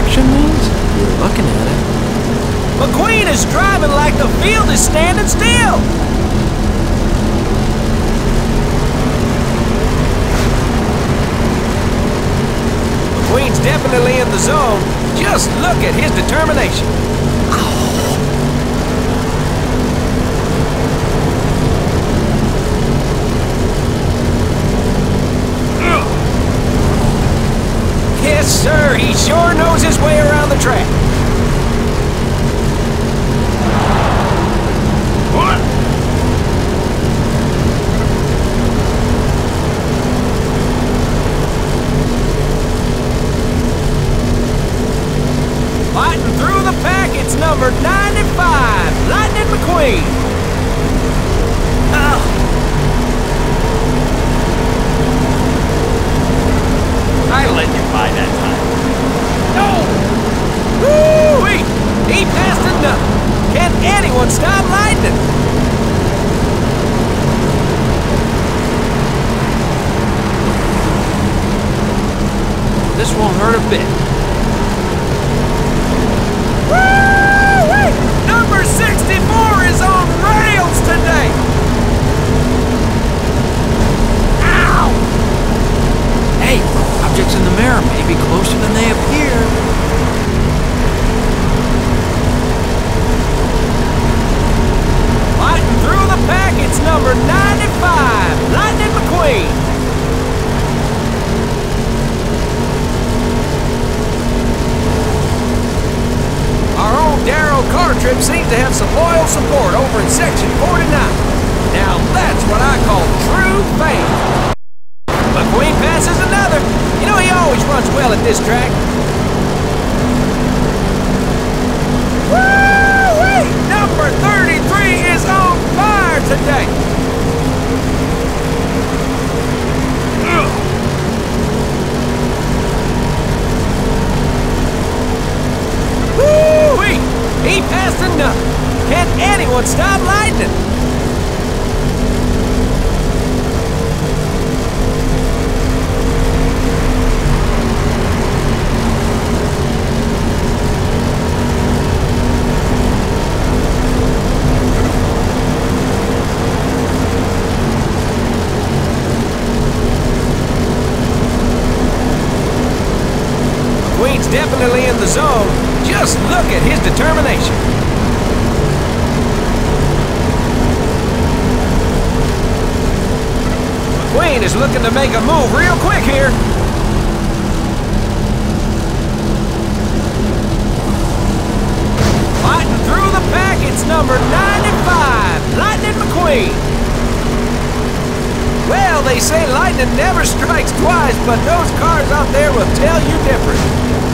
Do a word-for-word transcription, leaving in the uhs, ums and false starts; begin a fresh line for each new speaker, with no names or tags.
direction means? You're looking at it.
McQueen is driving like the field is standing still! McQueen's definitely in the zone. Just look at his determination. Yes, sir, he sure knows his way around the track. What? Fighting through the pack, it's number ninety-five, Lightning McQueen. Oh.
I let you by that time.
No! Woo-wee! He passed enough. Can anyone stop Lightning?
This won't hurt a bit.
Woo-wee! Number sixty-four is on rails today! Ow!
Hey, objects in the mirror may be closer than they appear.
Fighting through the pack, it's number ninety-five, Lightning McQueen. Our own Darryl Cartrip seems to have some loyal support over in Section forty-nine. Now that's what I call true faith. McQueen passes another. You know, he always runs well at this track. Woo-wee! Number thirty-three is on fire today. Ugh. Woo-wee! He passed another. Can anyone stop Lightning? McQueen's definitely in the zone. Just look at his determination. McQueen is looking to make a move real quick here. Fighting through the pack, it's number ninety-five, Lightning McQueen. Well, they say lightning never strikes twice, but those cars out there will tell you different.